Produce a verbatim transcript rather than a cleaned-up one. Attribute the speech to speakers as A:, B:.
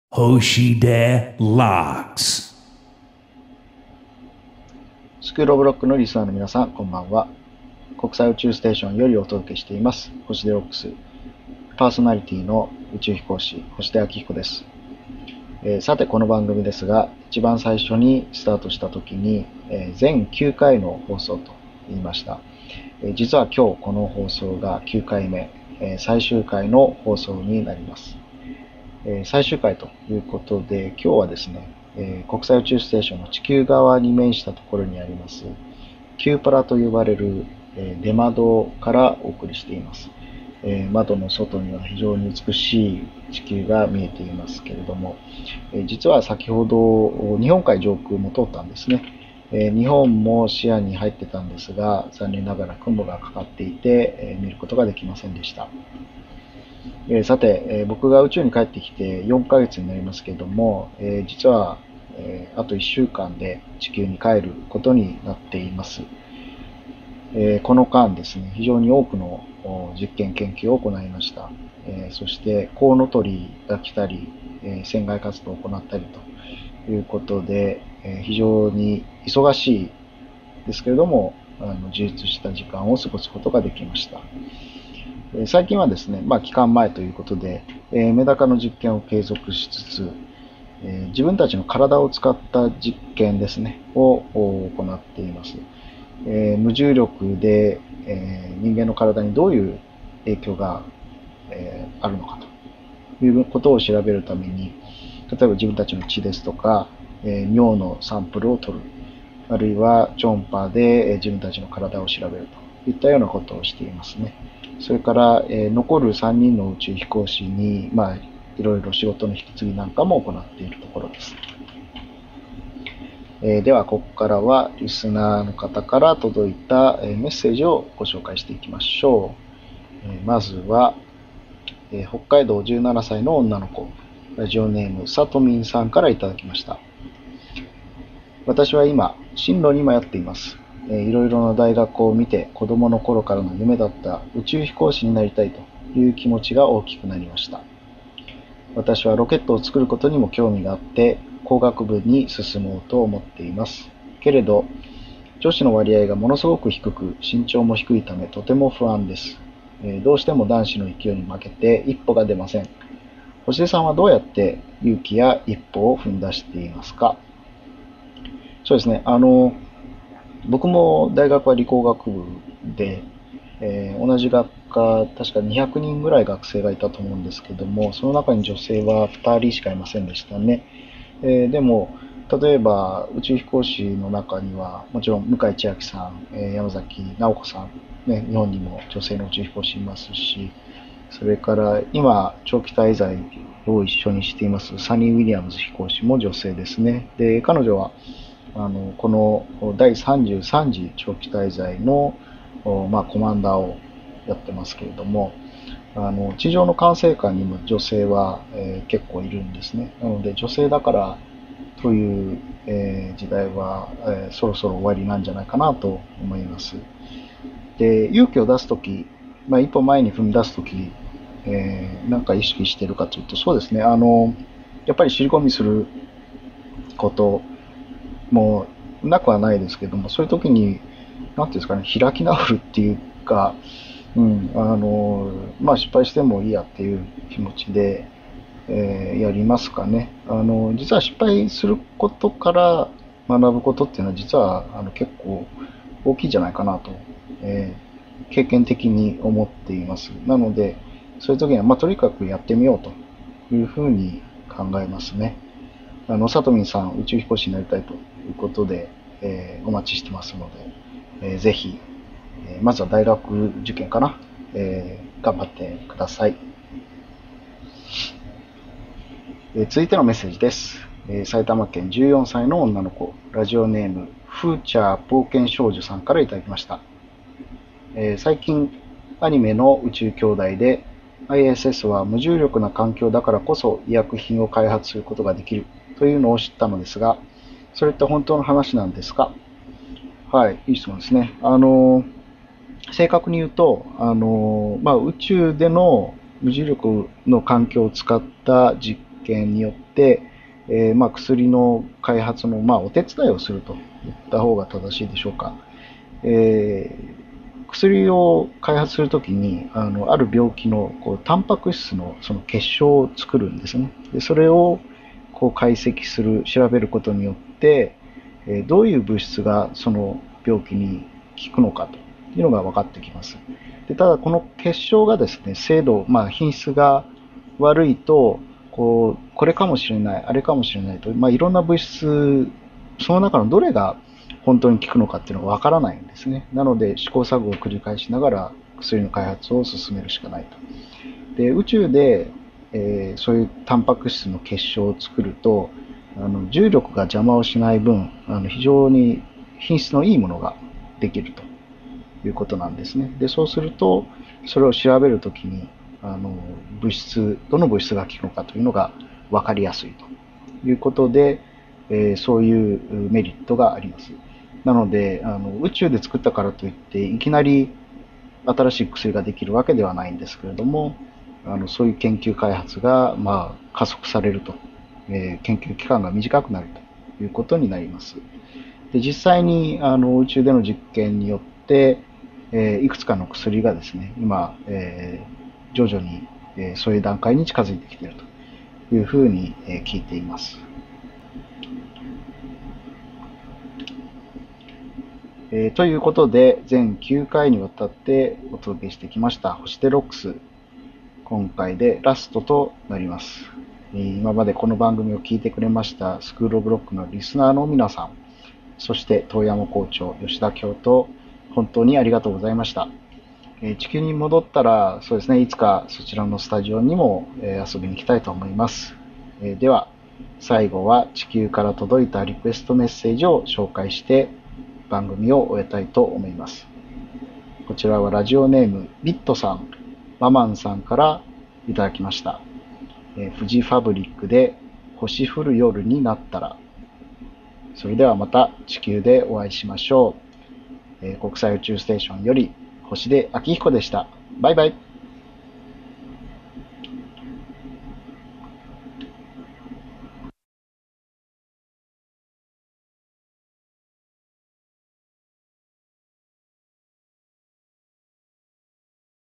A: Hoshide Locks。
B: スクールオブロックのリスナーの皆さん、こんばんは。国際宇宙ステーションよりお届けしています、星出ロックス。パーソナリティの宇宙飛行士、星出明彦です。えー、さて、この番組ですが、一番最初にスタートした時に、えー、全きゅうかいの放送と言いました。えー、実は今日この放送がきゅうかいめ、えー、最終回の放送になります。えー、最終回ということで、今日はですね、えー、国際宇宙ステーションの地球側に面したところにあります、キューパラと呼ばれる、えー、出窓からお送りしています。えー、窓の外には非常に美しい地球が見えていますけれども、えー、実は先ほど日本海上空も通ったんですね。えー、日本も視野に入ってたんですが、残念ながら雲がかかっていて、えー、見ることができませんでした。えー、さて、えー、僕が宇宙に帰ってきてよんかげつになりますけれども、えー、実は、えー、あといっしゅうかんで地球に帰ることになっています。えー、この間ですね、非常に多くの実験研究を行いました。えー、そしてコウノトリが来たり、えー、船外活動を行ったりということで、えー、非常に忙しいですけれども、あの充実した時間を過ごすことができました。最近はですね、まあ、期間前ということで、えー、メダカの実験を継続しつつ、えー、自分たちの体を使った実験ですね、を行っています。えー、無重力で、えー、人間の体にどういう影響が、えー、あるのかということを調べるために、例えば自分たちの血ですとか、えー、尿のサンプルを取る、あるいは超音波で自分たちの体を調べるといったようなことをしていますね。それから、えー、残るさんにんの宇宙飛行士に、まあ、いろいろ仕事の引き継ぎなんかも行っているところです。えー、では、ここからはリスナーの方から届いた、えー、メッセージをご紹介していきましょう。えー、まずは、えー、北海道じゅうななさいの女の子、ラジオネームさとみんさんからいただきました。私は今、進路に迷っています。いろいろな大学を見て子供の頃からの夢だった宇宙飛行士になりたいという気持ちが大きくなりました。私はロケットを作ることにも興味があって工学部に進もうと思っています。けれど女子の割合がものすごく低く身長も低いためとても不安です。どうしても男子の勢いに負けて一歩が出ません。星出さんはどうやって勇気や一歩を踏み出していますか？そうですね、あの僕も大学は理工学部で、えー、同じ学科、確かにひゃくにんぐらい学生がいたと思うんですけども、その中に女性はふたりしかいませんでしたね。えー、でも、例えば宇宙飛行士の中には、もちろん向井千秋さん、えー、山崎直子さん、ね、日本にも女性の宇宙飛行士いますし、それから今、長期滞在を一緒にしていますサニー・ウィリアムズ飛行士も女性ですね。で、彼女はあのこのだいさんじゅうさん次長期滞在の、まあ、コマンダーをやってますけれども、あの地上の管制官にも女性は、えー、結構いるんですね。なので女性だからという、えー、時代は、えー、そろそろ終わりなんじゃないかなと思います。で、勇気を出すとき、まあ、一歩前に踏み出すとき、えー、なんか意識しているかというと、そうですね、あのやっぱり尻込みすることもなくはないですけども、そういう時に、なんていうんですかね、開き直るっていうか、うん、あの、まあ失敗してもいいやっていう気持ちで、えーやりますかね。あの、実は失敗することから学ぶことっていうのは実はあの結構大きいんじゃないかなと、えー経験的に思っています。なので、そういう時には、まあとにかくやってみようというふうに考えますね。あの、さとみんさん、宇宙飛行士になりたいということで、えーお待ちしてますので、えーぜひ、えーまずは大学受験かな、えー頑張ってください。えー続いてのメッセージです。えー埼玉県じゅうよんさいの女の子、ラジオネーム、フーチャー冒険少女さんからいただきました。えー最近、アニメの宇宙兄弟で、アイエスエス は無重力な環境だからこそ医薬品を開発することができるというのを知ったのですが、それって本当の話なんですか？はい、いい質問ですね。あの、正確に言うと、あの、まあ、宇宙での無重力の環境を使った実験によって、えーまあ、薬の開発の、まあ、お手伝いをすると言った方が正しいでしょうか。えー薬を開発するときにあのある病気のこうタンパク質のその結晶を作るんですね。でそれをこう解析する調べることによって、えーどういう物質がその病気に効くのかというのが分かってきます。でただこの結晶がですね精度、まあ、品質が悪いとこうこれかもしれないあれかもしれないと、まあ、いろんな物質その中のどれが本当に効くのかっていうのがわからないんですね。なので試行錯誤を繰り返しながら薬の開発を進めるしかないと。で宇宙で、えーそういうタンパク質の結晶を作るとあの重力が邪魔をしない分あの非常に品質のいいものができるということなんですね。でそうするとそれを調べるときにあの物質どの物質が効くのかというのが分かりやすいということで、えーそういうメリットがあります。なのであの宇宙で作ったからといっていきなり新しい薬ができるわけではないんですけれども、あのそういう研究開発が、まあ、加速されると、えー研究期間が短くなるということになります。で実際にあの宇宙での実験によって、えーいくつかの薬がですね今、えー徐々に、えーそういう段階に近づいてきているというふうに、えー聞いています。えーということで、全きゅうかいにわたってお届けしてきました星出ロックス。今回でラストとなります。えー今までこの番組を聞いてくれましたスクールオブロックのリスナーの皆さん、そして遠山校長、吉田教頭、本当にありがとうございました。えー地球に戻ったら、そうですね、いつかそちらのスタジオにも、えー遊びに行きたいと思います。えーでは、最後は地球から届いたリクエストメッセージを紹介して番組を終えたいと思います。こちらはラジオネームビットさん、ママンさんからいただきました。えー、フジファブリックで星降る夜になったら。それではまた地球でお会いしましょう。えー国際宇宙ステーションより星出明彦でした。バイバイ。